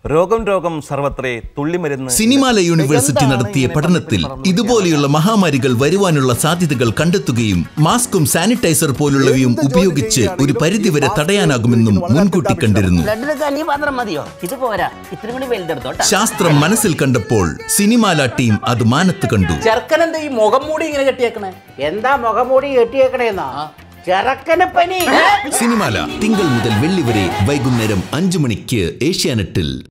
രോഗം സർവത്രേ തുള്ളിമരുന്ന്. സിനിമാല യൂണിവേഴ്സിറ്റി നടത്തിയ പഠനത്തിൽ ഇതുപോലെയുള്ള മഹാമാരികൾ വരുവാനുള്ള സാധ്യതകൾ കണ്ടെത്തുകയും മാസ്കും സാനിറ്റൈസർ പോലുള്ളവയും ഉപയോഗിച്ച് ഒരു പരിധിവരെ തടയാനാകുമെന്നും മുൻകൂട്ടി കണ്ടിരുന്നു. ശാസ്ത്രം മനസ്സിൽ കണ്ടപ്പോൾ സിനിമാല ടീം അത് മാനത്ത് കണ്ടു. സിനിമാല തിങ്കൾ മുതൽ വെള്ളി വരെ വൈകുന്നേരം 5 മണിക്ക് ഏഷ്യാനെറ്റിൽ.